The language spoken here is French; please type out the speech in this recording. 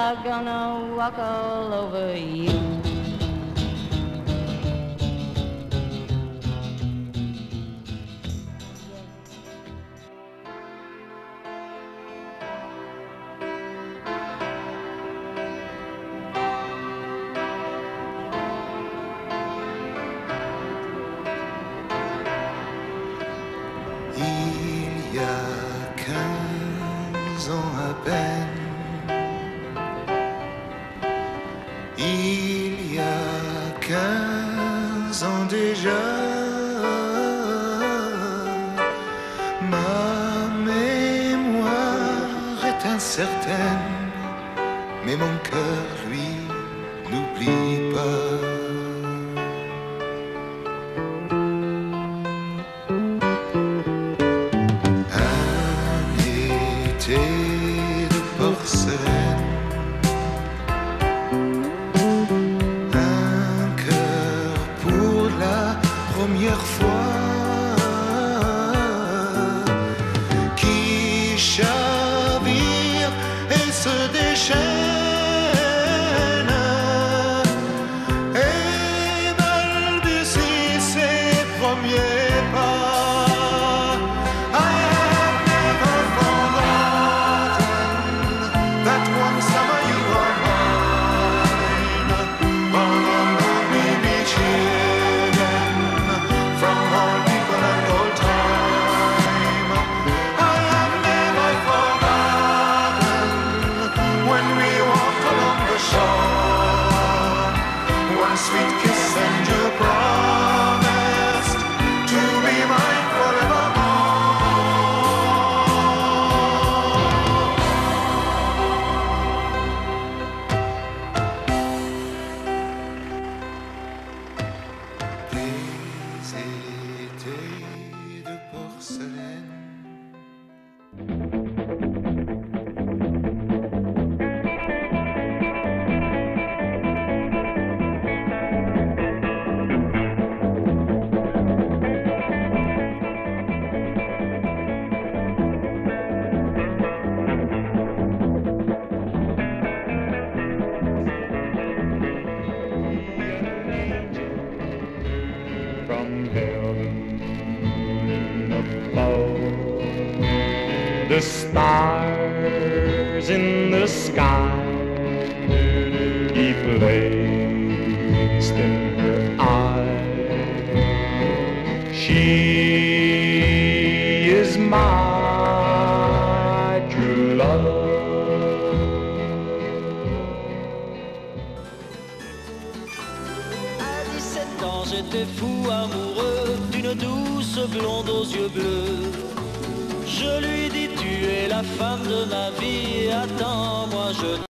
I'm gonna walk all over you. Il y a 15 ans à peine, il y a 15 ans déjà, ma mémoire est incertaine, mais mon cœur, lui, n'oublie pas. De porcelaine, un cœur pour la première fois qui chavire et se déchaîne et balbutie ses premiers pas. Sweet kiss and you promised to be mine forevermore. Des étés de porcelaine. From heaven above, the stars in the sky He placed in her eye. She is my true love. J'étais fou amoureux d'une douce blonde aux yeux bleus. Je lui dis tu es la femme de ma vie, attends-moi je